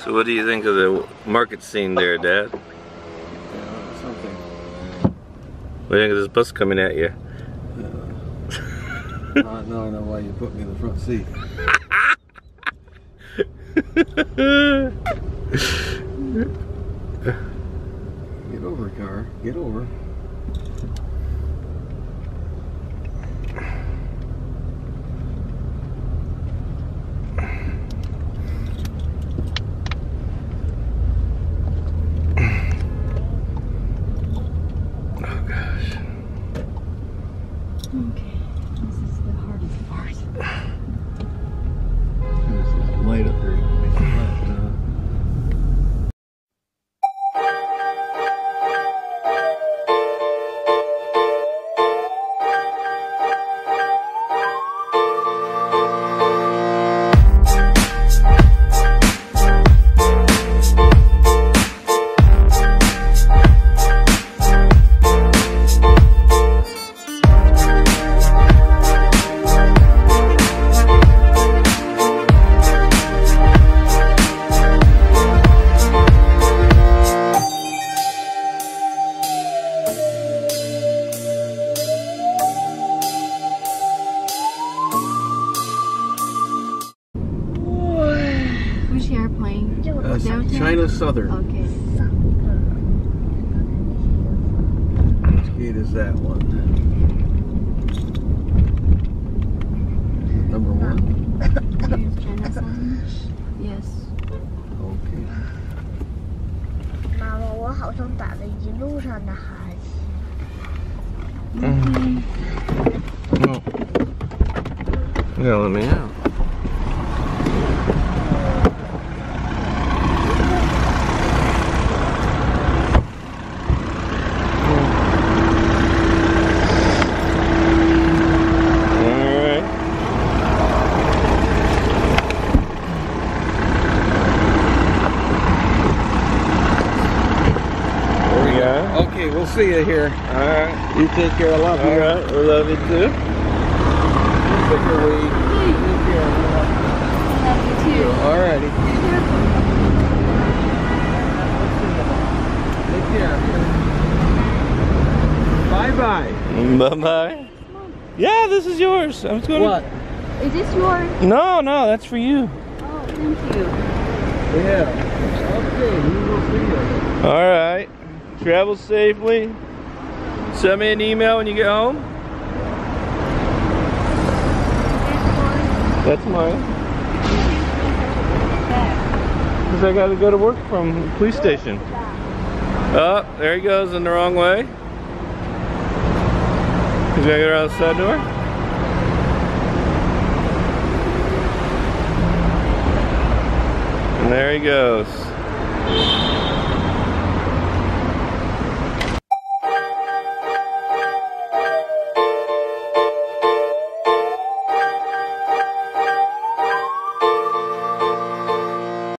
So what do you think of the market scene there, Dad? Something. What do you think of this bus coming at you? Now I know why you put me in the front seat. Get over, car. Get over. Okay, this is the hardest part. This is light up here. Make it flat. Which airplane? China Southern. Okay. Which gate is that one? Number 1? China Southern? Yes. Okay. 妈妈，我好像打了一路上的哈欠。 No. You gotta let me out. Okay, we'll see you here. Alright. You take care. I love you. Alright, we love you too. Take your weed. Take care. Love you too. Alrighty. Take care. Bye-bye. Bye-bye. Yeah, this is yours. I'm just gonna... What? Is this yours? No, that's for you. Oh, thank you. Yeah. Okay, we will see you. Alright. Travel safely. Send me an email when you get home. That's mine. Because I gotta go to work from the police station. Oh, there he goes in the wrong way. He's gonna go around the side door. And there he goes.